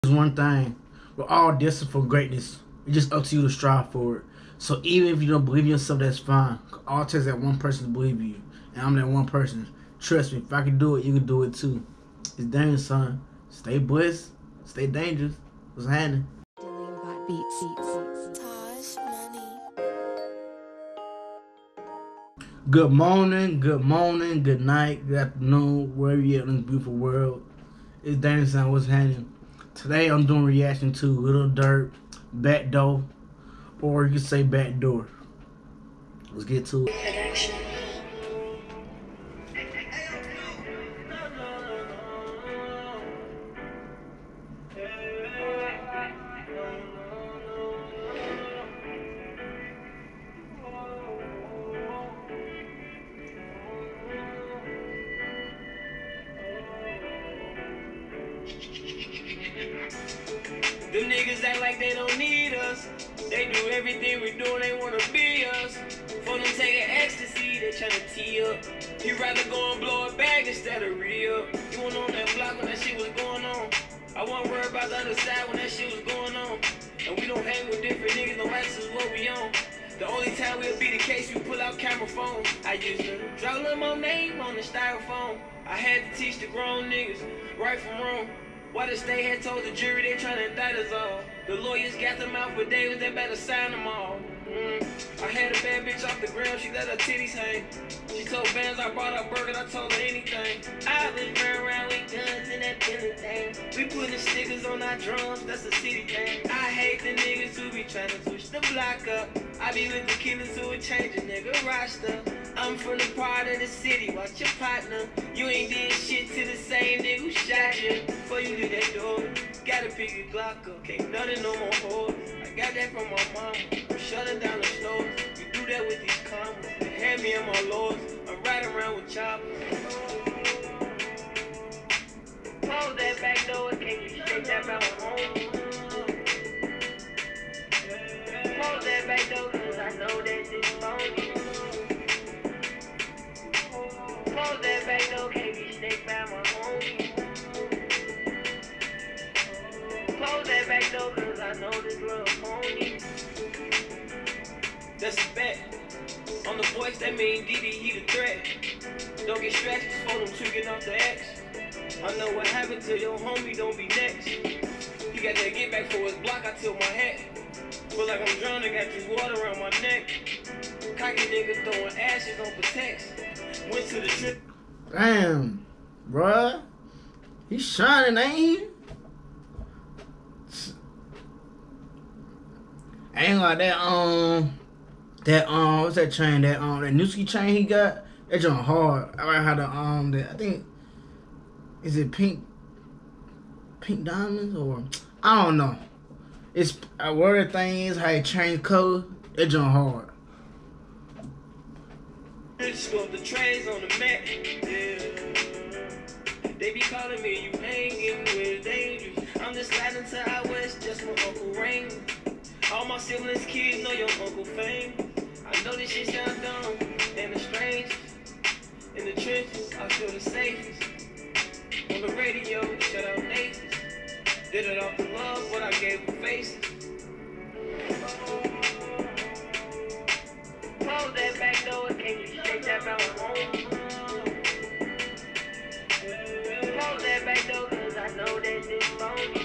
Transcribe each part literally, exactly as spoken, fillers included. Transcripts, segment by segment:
Is one thing. We're all destined for greatness. It's just up to you to strive for it. So even if you don't believe in yourself, that's fine. All it takes that one person to believe in you. And I'm that one person. Trust me, if I can do it, you can do it too. It's dangerous, son. Stay blessed. Stay dangerous. What's happening? Good morning, good morning, good night, good afternoon, wherever you're at in this beautiful world. It's dangerous, son. What's happening? Today I'm doing a reaction to Lil Durk, Backdoor, or you can say Backdoor. Let's get to it. Them niggas act like they don't need us. They do everything we do, they wanna be us. For them taking ecstasy, they tryna tee up. He rather go and blow a bag instead of re-up. You went on that block when that shit was going on. I wasn't worried about the other side when that shit was going on. And we don't hang with different niggas, no matter what we on. The only time we'll be the case, we pull out camera phone. I used to draw a little more name on the styrofoam. I had to teach the grown niggas right from wrong. Why the state had told the jury they trying to indict us all. The lawyers got them out for days, they better sign them all. Mm. I had a bad bitch off the ground, she let her titties hang. She told Vans I brought her burger, I told her anything. I was running around with guns in that building thing. We putting stickers on our drums, that's a city thing. I hate the niggas who be trying to switch the block up. I be with the killers who would change a nigga roster. I'm from the part of the city, watch your partner. You ain't did shit to the same nigga who shot you. Before you do that door, gotta pick your Glock up. Can't nothing no more whore. I got that from my mama. I'm shutting down the stores. You do that with these commas. They had me and my lords. I'm riding around with choppers. Close that back door, can't you shake that about home? Close that back door, cause I know that this phony. Close that back door, can't be snaked by my homie. Close that back door, cause I know this little pony. That's a bet. On the voice, that mean D D, he the threat. Don't get stressed before them two get off the X. I know what happened to your homie, don't be next. He got that get back for his block, I tilt my hat. Feel like I'm drowning, got this water around my neck. Cocky nigga throwing ashes on protects. Went to the trip. Damn, bruh. He's shining, ain't he? Ain't like that, um, that, um, what's that chain? That, um, that Newski chain he got? That joint hard. I like how the, um, that, I think, is it pink, pink diamonds or, I don't know. It's, uh, where the thing is, how it changed color, that joint hard. Scope the trays on the mat, yeah. They be calling me, you hanging with dangerous. I'm just sliding to out west, just my Uncle Rain. All my siblings' kids know your Uncle Fame. I know this shit sound dumb and the strangest. In the trenches, I feel the safest. On the radio, shut out Nathan. Did it off the love, what I gave them faces. Close that back door, can't you shake that about home? Close that back door, cause I know that this phony.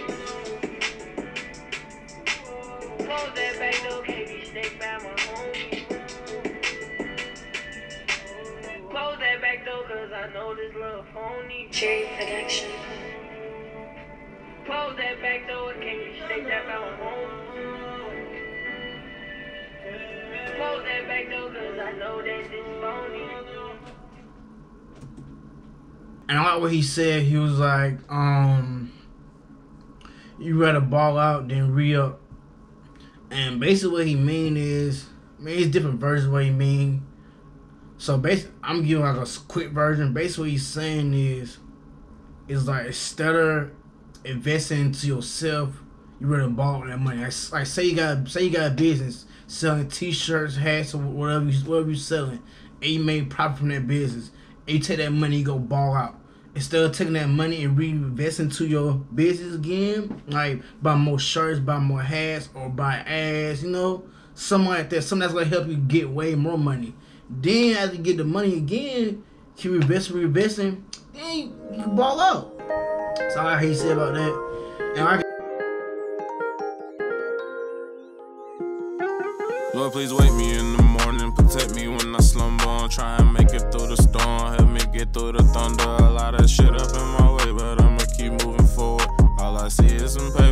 Close that back door, can't be snaked by my homie. Close that back door, cause I know this little phony. Cherry production. Close that back door, can't be snaked that by my home. Close that back door, cause I know that this phony. And I like what he said. He was like, um, you rather ball out than re-up. And basically what he mean is, I mean, it's different versions of what he mean. So basically, I'm giving like a quick version. Basically what he's saying is, is like, instead of investing into yourself, you rather ball with that money. Like, like say you got, say you got a business selling t-shirts, hats, or whatever, you, whatever you're selling, and you make profit from that business. And you take that money, you go ball out. instead of taking that money and reinvest into your business again, like buy more shirts, buy more hats, or buy ads, you know, something like that, something that's gonna help you get way more money. Then as you get the money again, keep investing, reinvesting, then you can ball out. That's all I hate to say about that. And I Lord, please wake me in the morning, protect me when I slumber on, try and make it through the storm, help me get through the thunder. A lot of shit up in my way, but I'ma keep moving forward. All I see is some pain.